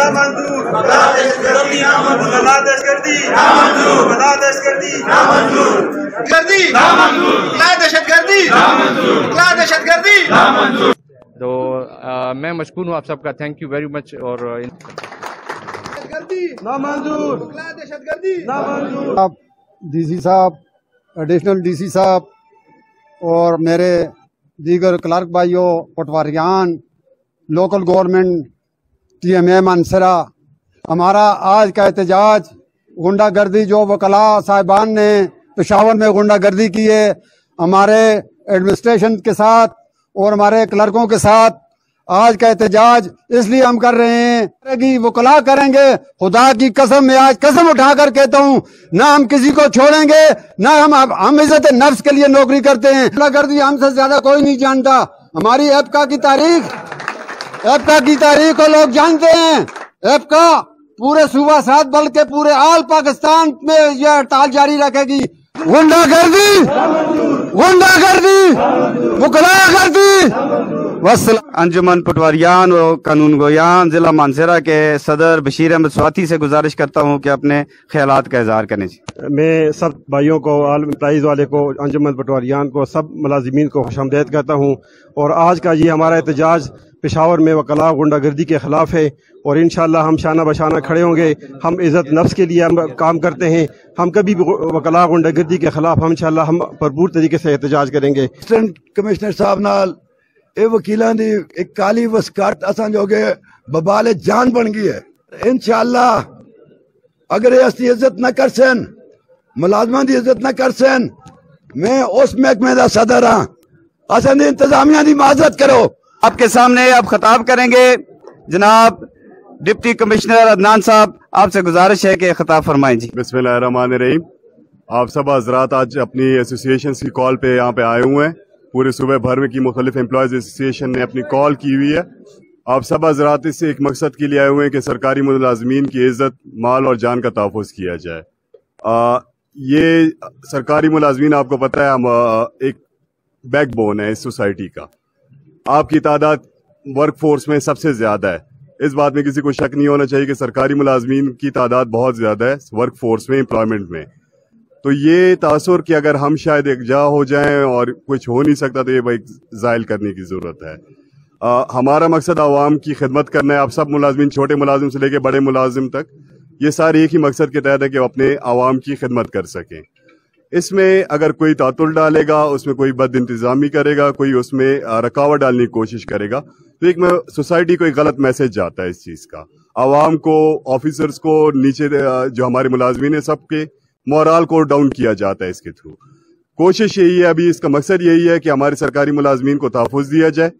नामंजूर, वकला दहशतगर्दी नामंजूर, वकला दहशतगर्दी नामंजूर, वकला दहशतगर्दी नामंजूर, गर्दी नामंजूर, वकला दहशतगर्दी नामंजूर, वकला दहशतगर्दी नामंजूर। तो मैं मशकूर हूँ आप सबका, थैंक यू वेरी मच। और नामंजूर, वकला दहशतगर्दी नामंजूर। आप डीसी साहब, एडिशनल डीसी साहब और मेरे दीगर क्लर्क भाइयों, पटवारियान, लोकल गवर्नमेंट, TMA मानसरा, हमारा आज का एहतजाज गुंडागर्दी जो वकला साहिबान ने पेशावर में गुंडागर्दी की है हमारे एडमिनिस्ट्रेशन के साथ और हमारे क्लर्कों के साथ, आज का एहतजाज इसलिए हम कर रहे हैं कि वकला करेंगे। खुदा की कसम, मैं आज कसम उठाकर कहता हूँ, ना हम किसी को छोड़ेंगे, ना हम इज्जत नफ्स के लिए नौकरी करते हैं। गुंडागर्दी हमसे ज्यादा कोई नहीं जानता। हमारी एपका की तारीख को लोग जानते हैं। एपका पूरे सूबा साथ बल्कि पूरे आल पाकिस्तान में यह हड़ताल जारी रखेगी। गुंडागर्दी, वक्ला अंजुमन पटवारियान और कानून गोयान जिला मानसरा के सदर बशीर अहमद स्वाति से गुजारिश करता हूँ कि अपने ख्यालात का इजहार करने। मैं सब भाइयों को, आल प्राइज वाले को, अंजुमन पटवारियान को, सब मुलाजिमीन को खुशामदीद कहता हूँ। और आज का ये हमारा एहतजाज पेशावर में वकला गुंडागर्दी के खिलाफ है और इंशाअल्लाह हम शाना बशाना खड़े होंगे। हम इज़्ज़त नफ्स के लिए हम काम करते हैं। हम कभी भी वकला गुंडागर्दी के खिलाफ हम इंशाअल्लाह हम भरपूर तरीके से एहतजाज करेंगे। असिस्टेंट कमिश्नर साहब नाल ये वकीलां दी एक काली वसकारत असां जोगे बबाल जान बन गई है। इंशाअल्लाह अगर ये असली इज्जत न कर सन, मुलाजमान दी इज्जत न कर सन, मैं उस महकमे दा सदर हाँ, असां दी इंतजामिया दी माजरत करो। आपके सामने अब खिताब करेंगे जनाब डिप्टी कमिश्नर अदनान साहब, आपसे गुजारिश है कि खिताब फरमाएं जी। बिस्मिल्लाहिर्रहमानिर्रहीम। आप सब हजरात आज अपनी एसोसिएशन की कॉल पे यहाँ पे आए हुए हैं। पूरे सूबे भर में की मुख्तलिफ एम्प्लॉयज एसोसिएशन ने अपनी कॉल की हुई है। आप सब हजरात इससे एक मकसद के लिए आए हुए हैं कि सरकारी मुलाजमीन की इज्जत, माल और जान का तहफ़्फ़ुज़ किया जाए। ये सरकारी मुलाजमीन आपको पता है हम एक बैकबोन है इस सोसाइटी का। आपकी तादाद वर्क फोर्स में सबसे ज्यादा है। इस बात में किसी को शक नहीं होना चाहिए कि सरकारी मुलाजमीन की तादाद बहुत ज्यादा है वर्क फोर्स में, एम्प्लॉयमेंट में। तो ये तासुर कि अगर हम शायद एकजा हो जाएं और कुछ हो नहीं सकता तो ये भाई ज़ायल करने की जरूरत है। हमारा मकसद आवाम की खिदमत करना है। आप सब मुलाजमीन, छोटे मुलाजिम से लेके बड़े मुलाजिम तक, ये सारे एक ही मकसद के तहत है कि वो अपने आवाम की खिदमत कर सकें। इसमें अगर कोई तातुल डालेगा, उसमें कोई बद इंतजामी करेगा, कोई उसमें रुकावट डालने की कोशिश करेगा, तो एक सोसाइटी को एक गलत मैसेज जाता है इस चीज का। आवाम को, ऑफिसर्स को, नीचे जो हमारे मुलाजमीन है, सबके मोरल को डाउन किया जाता है इसके थ्रू। कोशिश यही है, अभी इसका मकसद यही है कि हमारे सरकारी मुलाजमीन को तहफ़्फ़ुज़ दिया जाए।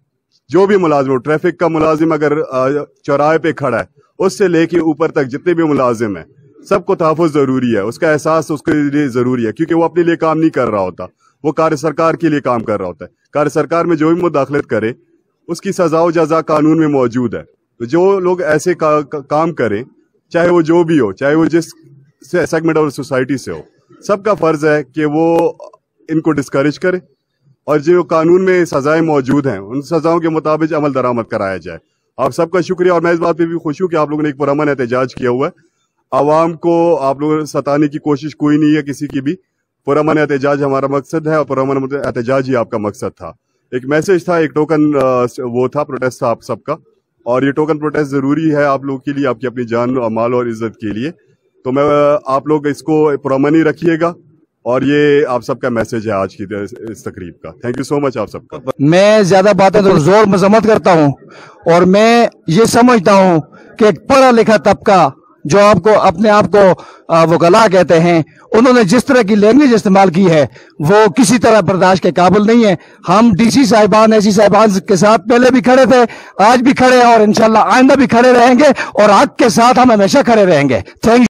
जो भी मुलाजिम हो, ट्रैफिक का मुलाजिम अगर चौराहे पे खड़ा है, उससे लेके ऊपर तक जितने भी मुलाजिम है, सबको तहफ़्फ़ुज़ जरूरी है। उसका एहसास उसके लिए जरूरी है, क्योंकि वो अपने लिए काम नहीं कर रहा होता, वो कार्य सरकार के लिए काम कर रहा होता है। कार्य सरकार में जो भी मुदाखलत करे उसकी सजा व जजा कानून में मौजूद है। तो जो लोग ऐसे काम करें, चाहे वो जो भी हो, चाहे वो जिस सेगमेंट ऑफ सोसाइटी से हो, सबका फर्ज है कि वो इनको डिस्करेज करे और जो कानून में सजाएं मौजूद हैं उन सजाओं के मुताबिक अमल दरामद कराया जाए। आप सबका शुक्रिया और मैं इस बात पे भी खुश हूँ कि आप लोगों ने एक पुरअमन एहतजाज किया हुआ है। आवाम को आप लोगों ने सताने की कोशिश कोई नहीं है किसी की भी। पुरअमन एहतजाज हमारा मकसद है और पुरअमन एहतजाज ही आपका मकसद था। एक मैसेज था, एक टोकन वो था, प्रोटेस्ट था आप सबका, और ये टोकन प्रोटेस्ट जरूरी है आप लोगों के लिए, आपकी अपनी जान, माल और इज्जत के लिए। तो मैं आप लोग इसको पुरअमन ही रखिएगा और ये आप सबका मैसेज है आज की इस तकरीब का। थैंक यू सो मच आप सबका। मैं ज्यादा बातें तो जोर मजम्मत करता हूँ और मैं ये समझता हूँ कि एक पढ़ा लिखा तबका जो आपको अपने आप को वकला कहते हैं, उन्होंने जिस तरह की लैंग्वेज इस्तेमाल की है वो किसी तरह बर्दाश्त के काबिल नहीं है। हम डीसी साहिबान, एसी साहिबान के साथ पहले भी खड़े थे, आज भी खड़े हैं और इंशाल्लाह आइंदा भी खड़े रहेंगे और हक के साथ हम हमेशा खड़े रहेंगे। Thank you.